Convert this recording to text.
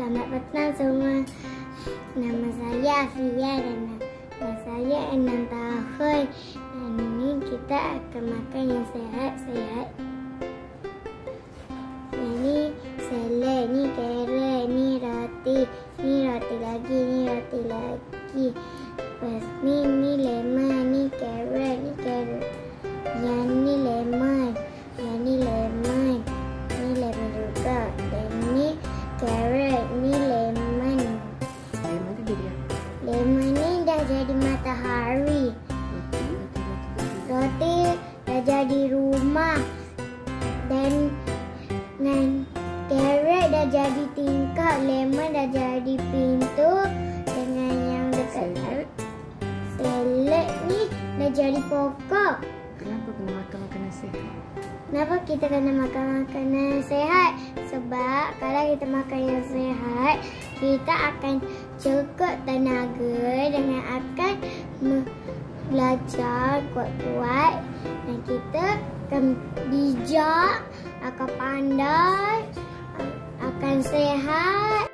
Selamat petang semua. Nama saya Afia dan nama saya 6 tahun. Dan ini kita akan makan yang sehat-sehat. Ini selai, ini carrot, ini roti lagi, ini roti lagi. Lepas ni lemon, ni carrot, ni carrot. Yang ni lemon, yang ni lemon. Ni lemon juga. Dan ni carrot, ni lemon. Lemon tu jadi apa? Lemon ni dah jadi matahari. Roti dah jadi rumah. Dan carrot dah jadi tingkap. Lemon dah jadi pintu. Dengan yang dekat salad ni dah jadi pokok. Kenapa kena makan makanan sihat? Kenapa kita kena makan makanan sehat? Sebab kalau kita makan yang sehat, kita akan cukup tenaga dengan akan belajar kuat-kuat. Dan kita akan bijak, akan pandai, akan sehat.